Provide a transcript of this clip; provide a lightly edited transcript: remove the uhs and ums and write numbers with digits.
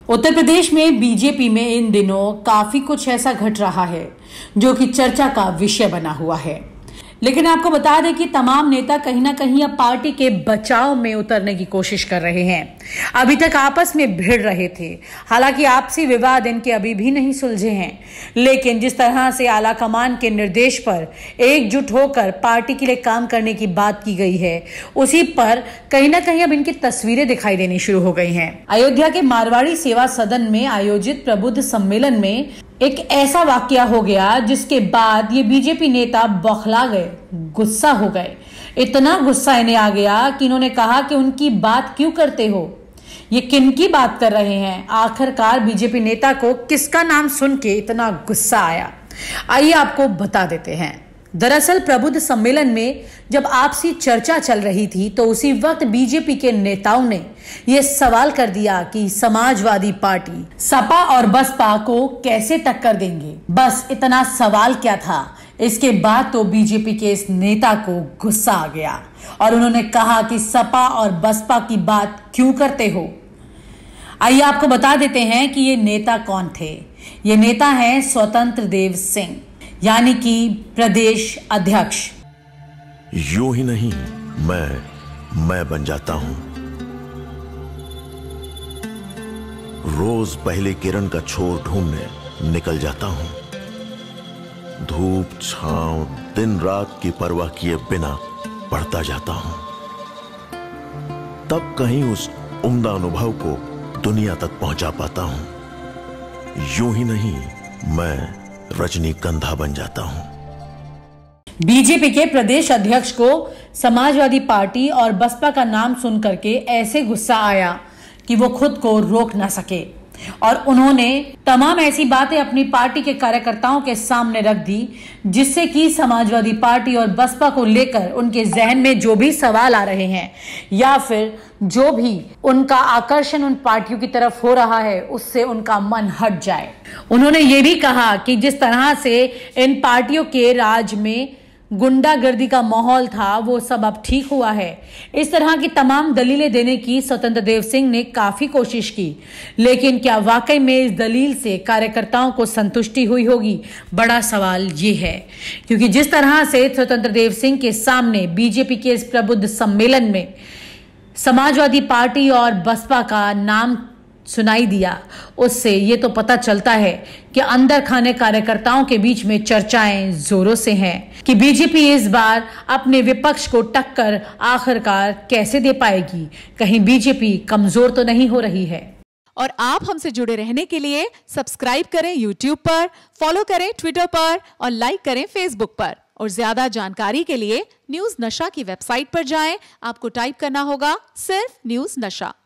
उत्तर प्रदेश में बीजेपी में इन दिनों काफी कुछ ऐसा घट रहा है जो कि चर्चा का विषय बना हुआ है। लेकिन आपको बता दें कि तमाम नेता कहीं ना कहीं अब पार्टी के बचाव में उतरने की कोशिश कर रहे हैं। अभी तक आपस में भिड़ रहे थे। हालांकि आपसी विवाद इनके अभी भी नहीं सुलझे हैं, लेकिन जिस तरह से आला कमान के निर्देश पर एकजुट होकर पार्टी के लिए काम करने की बात की गई है, उसी पर कहीं ना कहीं अब इनकी तस्वीरें दिखाई देनी शुरू हो गई हैं। अयोध्या के मारवाड़ी सेवा सदन में आयोजित प्रबुद्ध सम्मेलन में एक ऐसा वाकया हो गया जिसके बाद ये बीजेपी नेता बौखला गए, गुस्सा हो गए। इतना गुस्सा इन्हें आ गया कि इन्होंने कहा कि उनकी बात क्यों करते हो, ये किनकी बात कर रहे हैं। आखिरकार बीजेपी नेता को किसका नाम सुन के इतना गुस्सा आया, आइए आपको बता देते हैं। दरअसल प्रबुद्ध सम्मेलन में जब आपसी चर्चा चल रही थी तो उसी वक्त बीजेपी के नेताओं ने यह सवाल कर दिया कि समाजवादी पार्टी सपा और बसपा को कैसे टक्कर देंगे। बस इतना सवाल क्या था, इसके बाद तो बीजेपी के इस नेता को गुस्सा आ गया और उन्होंने कहा कि सपा और बसपा की बात क्यों करते हो। आइए आपको बता देते हैं कि ये नेता कौन थे। ये नेता हैं स्वतंत्र देव सिंह, यानी कि प्रदेश अध्यक्ष। यूं ही नहीं मैं बन जाता हूं। रोज पहले किरण का छोर ढूंढने निकल जाता हूं। धूप छांव दिन रात की परवाह किए बिना पढ़ता जाता हूं। तब कहीं उस उम्दा अनुभव को दुनिया तक पहुंचा पाता हूं। यूं ही नहीं मैं रजनीगंधा बन जाता हूं। बीजेपी के प्रदेश अध्यक्ष को समाजवादी पार्टी और बसपा का नाम सुन करके ऐसे गुस्सा आया कि वो खुद को रोक ना सके और उन्होंने तमाम ऐसी बातें अपनी पार्टी के कार्यकर्ताओं के सामने रख दी, जिससे कि समाजवादी पार्टी और बसपा को लेकर उनके जहन में जो भी सवाल आ रहे हैं या फिर जो भी उनका आकर्षण उन पार्टियों की तरफ हो रहा है, उससे उनका मन हट जाए। उन्होंने ये भी कहा कि जिस तरह से इन पार्टियों के राज में गुंडागर्दी का माहौल था, वो सब अब ठीक हुआ है। इस तरह की तमाम दलीलें देने की स्वतंत्र देव सिंह ने काफी कोशिश की, लेकिन क्या वाकई में इस दलील से कार्यकर्ताओं को संतुष्टि हुई होगी, बड़ा सवाल ये है। क्योंकि जिस तरह से स्वतंत्र देव सिंह के सामने बीजेपी के इस प्रबुद्ध सम्मेलन में समाजवादी पार्टी और बसपा का नाम सुनाई दिया, उससे ये तो पता चलता है कि अंदर खाने कार्यकर्ताओं के बीच में चर्चाएं जोरों से हैं कि बीजेपी इस बार अपने विपक्ष को टक्कर आखिरकार कैसे दे पाएगी। कहीं बीजेपी कमजोर तो नहीं हो रही है। और आप हमसे जुड़े रहने के लिए सब्सक्राइब करें YouTube पर, फॉलो करें Twitter पर और लाइक करें Facebook पर। और ज्यादा जानकारी के लिए न्यूज नशा की वेबसाइट पर जाएं। आपको टाइप करना होगा सिर्फ न्यूज नशा।